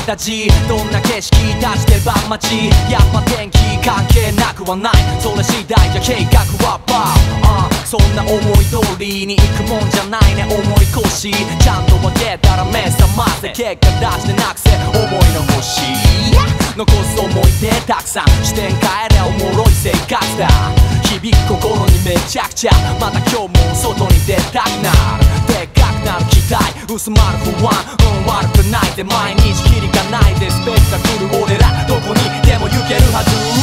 タジーどんな景色出して晩待ちやっぱ天気関係なくはないそれ次第じゃ計画はパー、そんな思い通りに行くもんじゃないね思い越しちゃんと分けたら目覚ませ結果出してなくせ思い残し残す思い出たくさん視点変えりゃおもろい生活だ響く心にめちゃくちゃまた今日も外に出たくなるでっかくなる期待薄まる不安悪くないで毎日キリがないでスペクタクル俺らどこにでも行けるはず